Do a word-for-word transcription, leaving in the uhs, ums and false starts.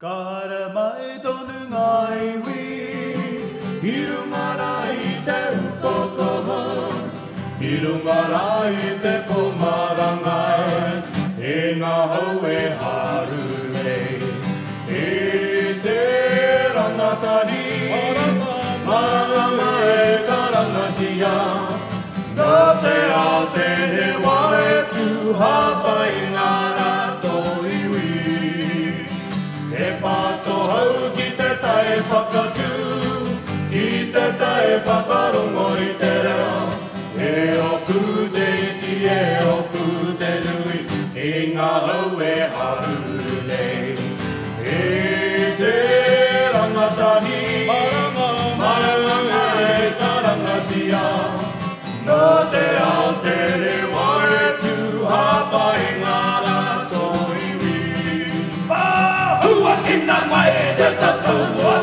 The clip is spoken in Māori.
Kara mai tonu ngai wi, hirungara I te upokoho, hirungara I te pomarangai, e ngā hau e haru nei. E te rangatahi, marama e ka rangatia, nō te ao te he wae tu hapai ngā rato iwi. E pato hau ki te tae whakatū, ki te tae whakarongo I te reo. E oku te iti, e oku te nui, e ngā hau e haru nei. E te rangatahi, maranga e ka rangatia, nō te ao te rewa e tu hapai ngā rato iwi. Hua ina mai te tatou